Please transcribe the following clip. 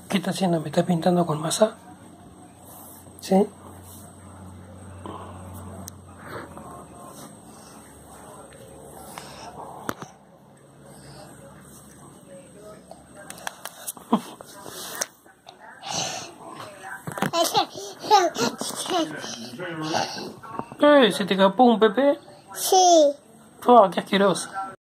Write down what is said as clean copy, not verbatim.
¿Qué está haciendo? ¿Me está pintando con masa? ¿Sí? ¿Se te escapó un Pepe? Sí. Oh, qué asqueroso.